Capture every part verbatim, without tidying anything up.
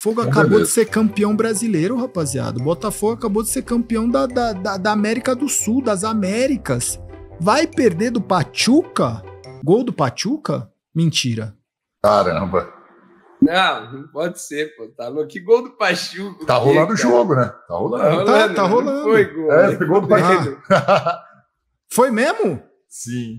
Botafogo acabou de ser campeão brasileiro, rapaziada. O Botafogo acabou de ser campeão da, da, da, da América do Sul, das Américas. Vai perder do Pachuca? Gol do Pachuca? Mentira. Caramba. Não, não pode ser, pô. Tá louco. Que gol do Pachuca. Tá rolando o jogo, né? Tá rolando. Tá rolando. Tá, tá rolando. Foi gol. É, foi gol do Pachuca. Ah. Foi mesmo? Sim.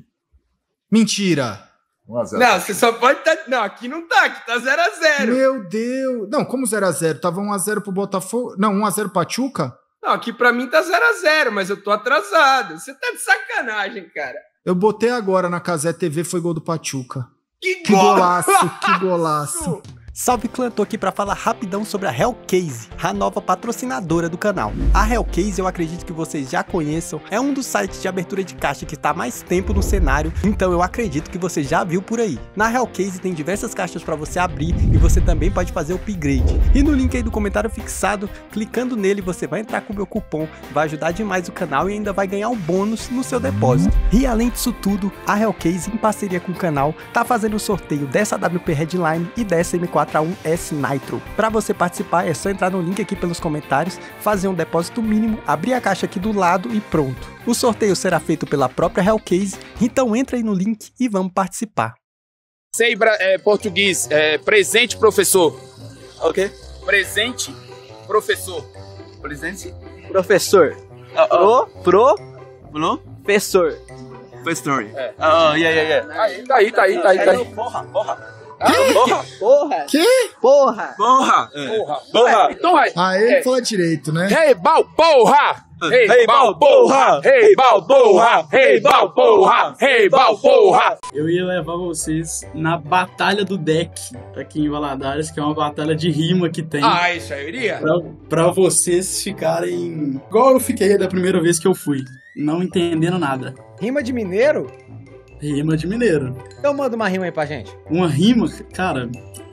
Mentira. um a zero. Não, você só pode tá... Não, aqui não tá. Aqui tá zero a zero. Meu Deus. Não, como zero a zero? Tava um a zero pro Botafogo? Não, um a zero pro Pachuca? Não, aqui pra mim tá zero a zero, mas eu tô atrasado. Você tá de sacanagem, cara. Eu botei agora na Cazé T V, foi gol do Pachuca. Que, Que golaço, que golaço. Salve clã, tô aqui pra falar rapidão sobre a Hellcase, a nova patrocinadora do canal. A Hellcase eu acredito que vocês já conheçam, é um dos sites de abertura de caixa que está há mais tempo no cenário, então eu acredito que você já viu por aí. Na Hellcase tem diversas caixas pra você abrir e você também pode fazer o upgrade. E no link aí do comentário fixado, clicando nele você vai entrar com o meu cupom, vai ajudar demais o canal e ainda vai ganhar um bônus no seu depósito. E além disso tudo, a Hellcase em parceria com o canal tá fazendo o sorteio dessa A W P Headline e dessa M quatro A um S Nitro. Para você participar é só entrar no link aqui pelos comentários, fazer um depósito mínimo, abrir a caixa aqui do lado e pronto. O sorteio será feito pela própria Hellcase, então entra aí no link e vamos participar. Sei é, português, é, presente professor. Ok. Presente professor. Presente Professor. Pro, pro, pro, professor. Professor. É. Ah, yeah, yeah, yeah. Aí, tá aí, tá aí, tá aí, tá aí. Porra, porra. Ah, porra. Porra. Que? Porra. Porra. Porra. Porra. Então vai. Ah, ele É. fala direito, né? Hey, Balporra! Hey, Hey, Balporra! Hey, Balporra! Hey, Balporra! Hey, Balporra! Eu ia levar vocês na Batalha do Deck, aqui em Valadares, que é uma batalha de rima que tem. Ah, isso aí eu iria. Pra, pra vocês ficarem igual eu fiquei da primeira vez que eu fui, não entendendo nada. Rima de mineiro? Rima de mineiro. Então manda uma rima aí pra gente. Uma rima, cara.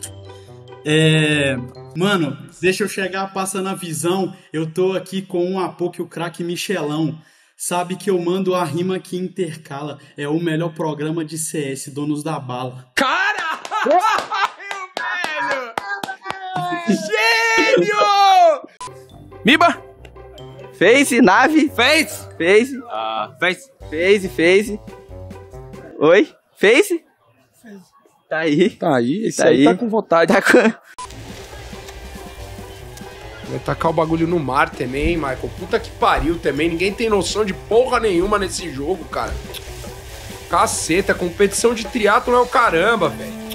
É. Mano, deixa eu chegar passando a visão. Eu tô aqui com um apoio o craque Michelão. Sabe que eu mando a rima que intercala. É o melhor programa de C S, Donos da Bala. Cara! velho! Gênio! Miba. Face, nave. Fez? Face. Ah, fez. Face, face. Oi? Face? Tá aí. Tá aí, esse Tá aí aí. tá com vontade. Tá com... Vai tacar o bagulho no mar também, Michael. Puta que pariu também. Ninguém tem noção de porra nenhuma nesse jogo, cara. Caceta, competição de triatlon é o caramba, velho.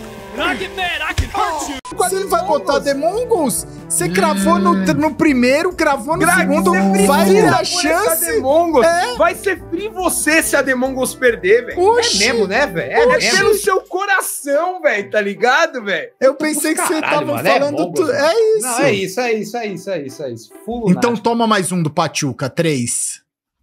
Você não vai botar The Mongols? Você cravou no, no primeiro, cravou no Crack, segundo, você vai precisa ter a pôr essa chance. Demongos. É. Vai ser free você se a Demongos perder, velho. Oxi. É mesmo, né, velho? É, Oxi. é pelo seu coração, velho, tá ligado, velho? Eu pensei que você Caralho, tava mano, é falando Mongols, tudo. É isso. Não, é isso, é isso, é isso, é isso, é isso. Full Então toma mais um do Pachuca, três.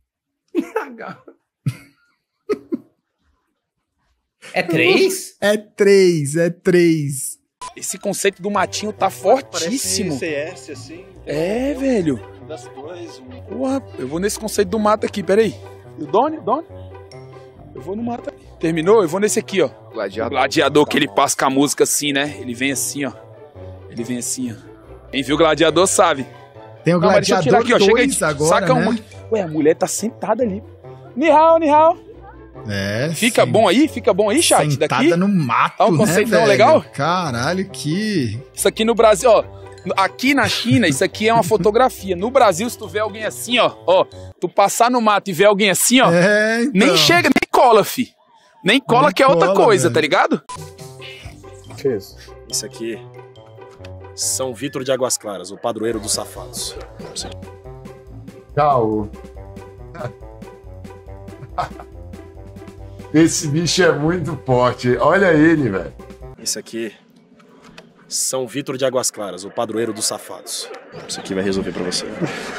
É três? É três, é três. Esse conceito do matinho tá fortíssimo. C S, assim. É, velho. Das dois, um. Porra, eu vou nesse conceito do mato aqui, peraí. E o Doni? Doni? Eu vou no mato aqui. Terminou? Eu vou nesse aqui, ó. Gladiador. O gladiador que ele passa com a música assim, né? Ele vem assim, ó. Ele vem assim, ó. Quem viu o gladiador sabe. Tem o Não, mas deixa eu tirar Gladiador aqui, ó. dois Chega aí. agora, Saca né? uma. Ué, a mulher tá sentada ali. Nihao, Nihao. É, Fica sim. bom aí? Fica bom aí, chat? Sentada Daqui? no mato, Tá um né, conceitão velho? legal? Caralho, que... Isso aqui no Brasil, ó. Aqui na China, isso aqui é uma fotografia. No Brasil, se tu vê alguém assim, ó, ó, tu passar no mato e ver alguém assim, ó, É, então. nem chega, nem cola, fi. Nem cola Nem que é outra cola, coisa, velho. tá ligado? Que isso? Isso aqui. São Vítor de Águas Claras, o padroeiro dos safados. Tchau. Esse bicho é muito forte. Olha ele, velho. Isso aqui. São Vítor de Águas Claras, o padroeiro dos safados. Isso aqui vai resolver pra você.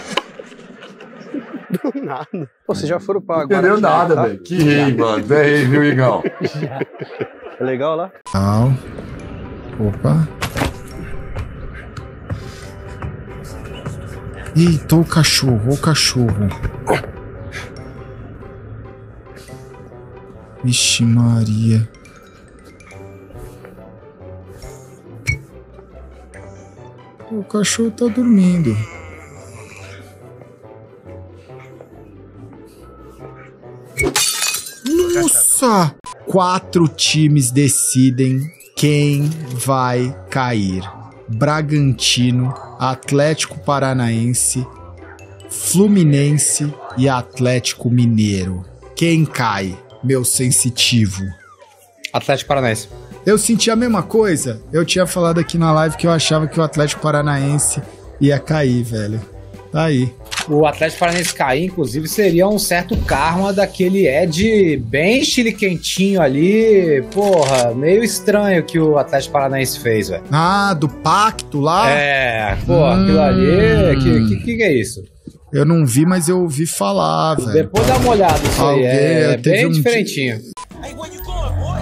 Do nada. Pô, vocês já foram pra Entendeu nada, tá? velho. Que rei, mano. É rei, viu, Igão? É legal lá? Não. Opa. Eita, o cachorro, o cachorro. Vixe Maria. O cachorro tá dormindo. Nossa! Quatro times decidem quem vai cair. Bragantino, Atlético Paranaense, Fluminense e Atlético Mineiro. Quem cai, meu sensitivo? Atlético Paranaense. Eu senti a mesma coisa. Eu tinha falado aqui na live que eu achava que o Atlético Paranaense ia cair, velho. Tá aí. O Atlético Paranaense cair, inclusive, seria um certo karma daquele Ed bem chile quentinho ali. Porra, meio estranho que o Atlético Paranaense fez, velho. Ah, do pacto lá? É, pô, hum. aquilo ali. Que, que, que é isso? Eu não vi, mas eu ouvi falar, velho. Depois dá uma olhada isso aí. É, é bem um diferentinho. Hey, where you going, boy?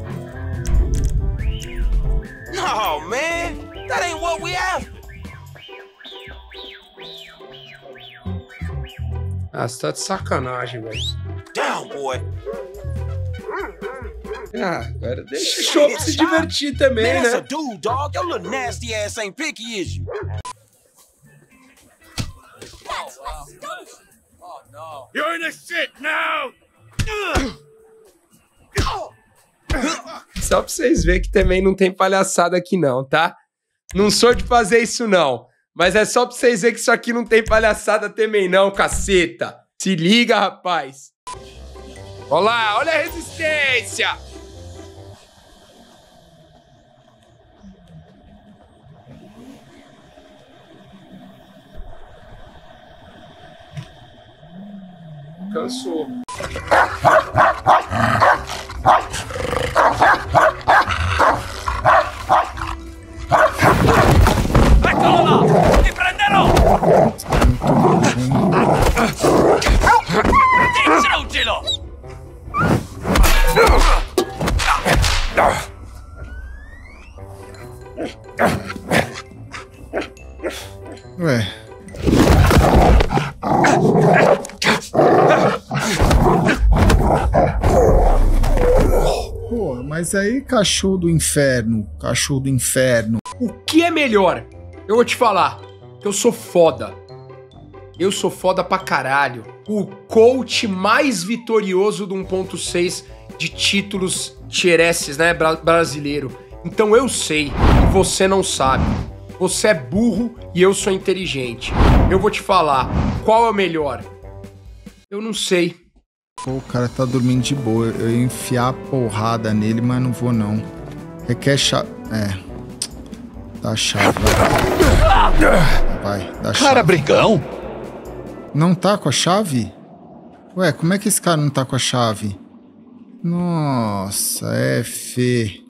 No, man. That ain't what we have. Ah, você tá de sacanagem, velho. Down, boy. Ah, agora deixa o show se divertir também, Man, né? that's a dude, dog. Your little nasty ass ain't picky, is you? Oh, no. You're in the shit now! Só pra vocês verem que também não tem palhaçada aqui não, tá? Não sou de fazer isso não. Mas é só pra vocês verem que isso aqui não tem palhaçada também não, caceta. Se liga, rapaz. Olha lá, olha a resistência. Cansou. ¡Te prenderon! ¡Distrútelo! Ué. Pô, mas aí cachorro do inferno, cachorro do inferno. O que é melhor? Eu vou te falar, que eu sou foda. Eu sou foda pra caralho. O coach mais vitorioso do um ponto seis de títulos tieresses, né, bra brasileiro. Então eu sei e você não sabe. Você é burro e eu sou inteligente. Eu vou te falar, qual é o melhor? Eu não sei. Pô, o cara tá dormindo de boa. Eu ia enfiar a porrada nele, mas não vou não. Requer chave. É. Dá a chave, vai. Vai, dá a chave. Cara, brigão. Não tá com a chave? Ué, como é que esse cara não tá com a chave? Nossa, é Fê.